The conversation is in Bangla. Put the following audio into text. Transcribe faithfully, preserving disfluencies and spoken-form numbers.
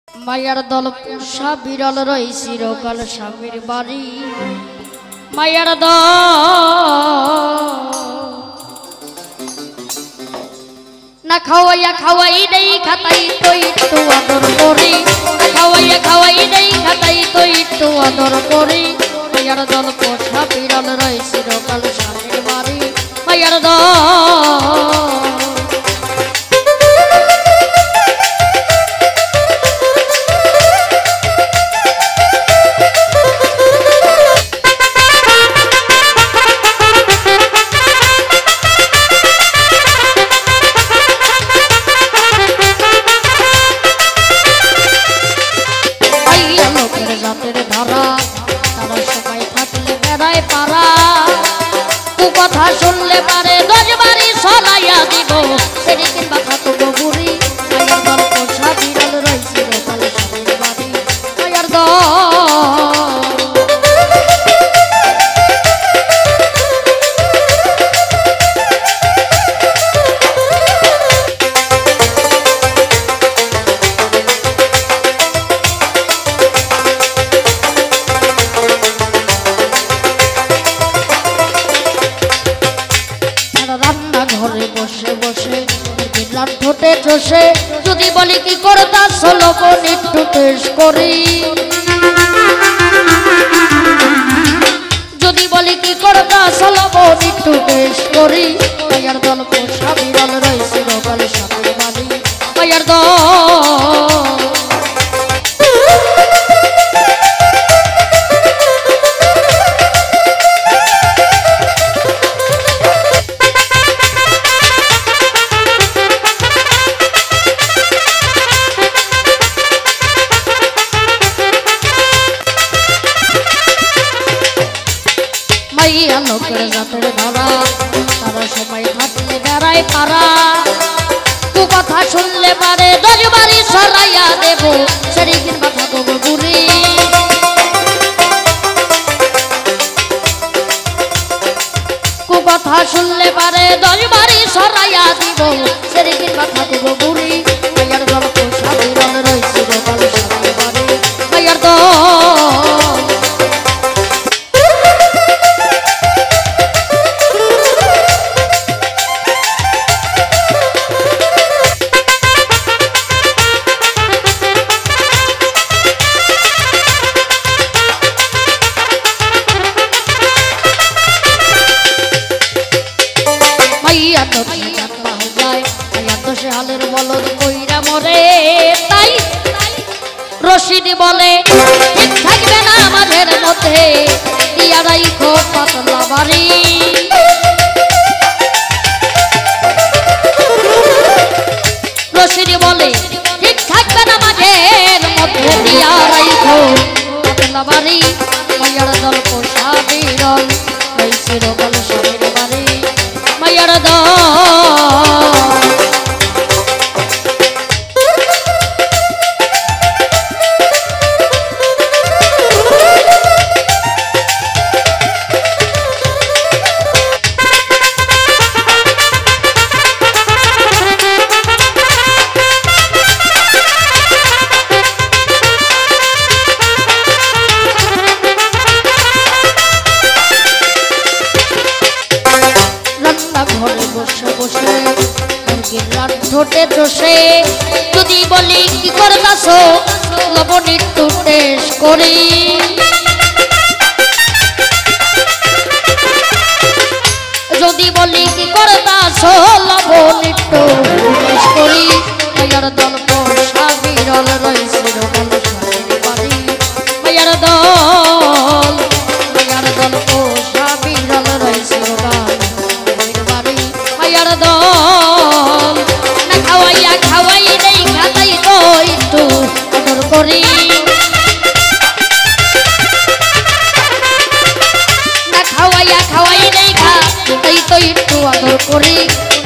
মায়ার দল পোষা বিরল রই চিরকাল স্বামীর বাড়ি মায়ার দল না খাওয়াইয়া খাওয়াই দেই খাতাই তো একটু আদর করি না খাওয়াইয়া খাওয়াই দেই খাতাই তো একটু আদর করি মায়ার দল পোষা বিরল রই চিরকাল স্বামীর বাড়ি মায়ার দল কথা শুনলে পারে দশ বাড়ি সরাইয়া দিব সেদিন বাধা তো বুড়ি মায়ার দল পোষা বিরল রয়েছে কাল স্বামীর বাড়ি মায়ার দল ঘরে বসে বসে দিলাম ঠোঁটে চষে যদি বলি কি করতা ষোলো একটু টেস্ট করি যদি বলি কি করতা ষোলো একটু টেস্ট করি মায়ার দল পোষা বিরল রয়েছে চিরকাল স্বামীর বাড়ি মায়ার দল লোকের জাতের ধরা তারা সবাই থাকলে বেড়ায় পারা তু কথা শুনলে পারে দশ বাড়ি সরাইয়া দেব সেদিন কথা দেবো বুড়ি কু কথা শুনলে পারে দশ বাড়ি সরাইয়া দিব সেদিন কথা দেবো বুড়ি মায়ার দল পোষা বিরল রয়েছে চিরকাল স্বামীর বাড়ি মায়ার দল হালের বলদ কইরা মরে তাই রশিদি বলে ঠিক থাকবে না আমাদের মধ্যে দিয়া রাইখো পাতলা বাড়ি রশিদি বলে ঠিক থাকবে না আমাদের মধ্যে দিয়া রাইখো পাতলা বাড়ি মায়ার দল পোষা বিরল রই চিরকাল স্বামীর বাড়ি মায়ার দল ঘরে বসে বসে ঠোঁটে চষে যদি বলি কি করতাছ লবণ একটু টেস্ট করি যদি বলি কি করতাছ লবণ একটু টেস্ট করি মায়ার দল পোষা বিরল রয়েছে চিরকাল স্বামীর বাড়ি মায়ার দল মায়ার দল পোষা বিরল রয়েছে চিরকাল মায়ার দল না খাওয়াইয়া খাওয়াই দেই খাতাই তো একটু আদর করি না খাওয়াইয়া খাওয়াই দেই খাতাই তো একটু আদর করি